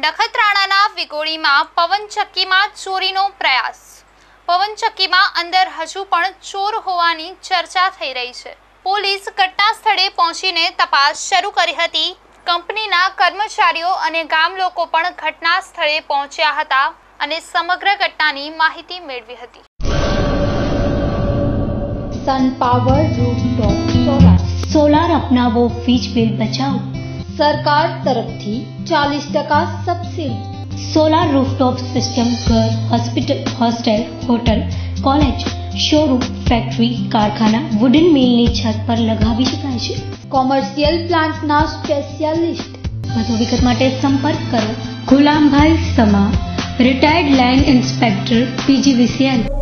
નખત્રાણાના વિગોડીમાં પવનચક્કીમાં ચોરીનો પ્રયાસ। પવનચક્કીમાં અંદર હજુ પણ ચોર હોવાની ચર્ચા થઈ રહી છે। પોલીસ ઘટના સ્થળે પહોંચીને તપાસ શરૂ કરી હતી। કંપનીના કર્મચારીઓ અને ગામ લોકો પણ ઘટના સ્થળે પહોંચ્યા હતા અને સમગ્ર ઘટનાની માહિતી મેળવી હતી। सन पावर रूफटॉप सोलार अपनावो वीज बिल बचाओ। सरकार तरफथी 40% सब्सिडी। सोलार रूफटॉप सिस्टम घर, hospital, hostel, hotel, college, showroom, factory, कारखाना, वुडन मिलनी छत पर लगावी शकाय छे। कॉमर्शियल प्लांटना स्पेशियलिस्ट। વધુ વિગત માટે સંપર્ક કરો ગુલામભાઈ સમા, રિટાયર્ડ લાઇન ઇન્સ્પેક્ટર, PGVCL।